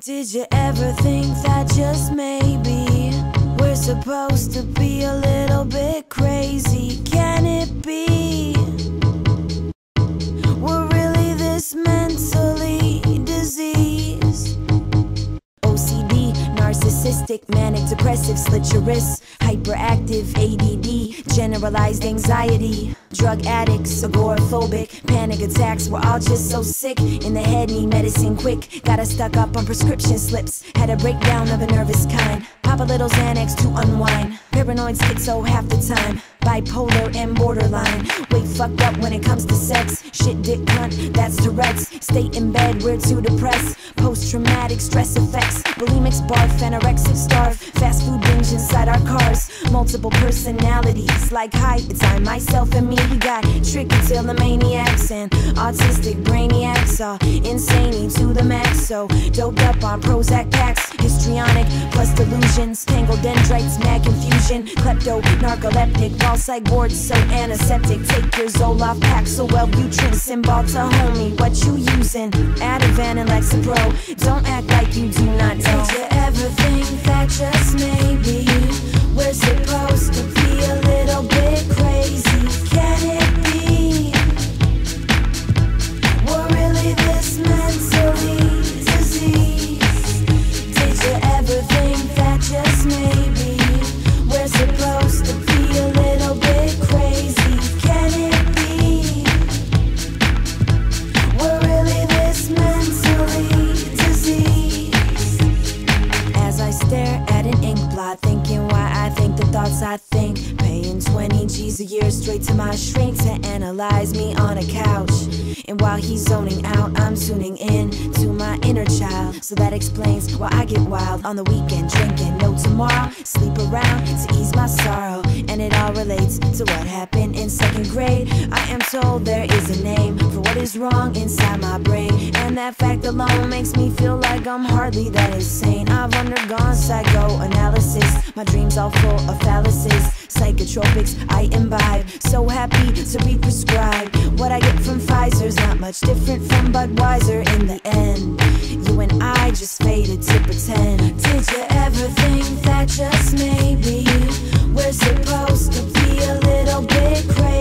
Did you ever think that just maybe we're supposed to be a little bit crazy? Can it be we're really this mentally diseased? OCD, narcissistic, manic depressive, slit your wrists, hyperactive, ADD, generalized anxiety, drug addicts, agoraphobic, panic attacks. We're all just so sick in the head, need medicine quick. Got us stuck up on prescription slips, had a breakdown of a nervous kind. Pop a little Xanax to unwind. Paranoid schizo half the time, bipolar and borderline. Way fucked up when it comes to sex. Shit, dick, cunt, that's Tourette's. Stay in bed, we're too depressed. Post-traumatic stress effects. Bulimics, barf, anorexic, starve. Fast food binge inside our cars. Multiple personalities, like hi, it's I, myself, and me. We got tricky till the maniacs and autistic brainiacs, all insane to the max. So doped up on Prozac packs, histrionic plus delusions, tangled dendrites, mad confusion, klepto, narcoleptic, while psych wards so antiseptic. Take your Zoloft pack, so Wellbutrin, symbol to homie, what you using? Ativan and Lexapro, don't act like you do not know. Did you ever think that just maybe we're supposed to be a little bit crazy? Can it be we're really this mentally diseased? Did you ever think that just maybe we're supposed to be a little bit crazy? Can it be we're really this mentally diseased? As I stare at an ink blot, thinking why I think the thoughts I think, paying 20 G's a year straight to my shrink to analyze me on a couch. And while he's zoning out, I'm tuning in to my inner child. So that explains why I get wild on the weekend, drinking no tomorrow, sleep around to ease my sorrow. And it all relates to what happened in second grade. I am told there is a name for what is wrong inside my brain, and that fact alone makes me feel like I'm hardly that insane. I've undergone psychoanalysis, my dreams all full of fallacies. Psychotropics I imbibe, so happy to be prescribed. What I get from Pfizer's not much different from Budweiser. In the end, you and I just faded to pretend. Did you ever think that just maybe we're supposed to be a little bit crazy?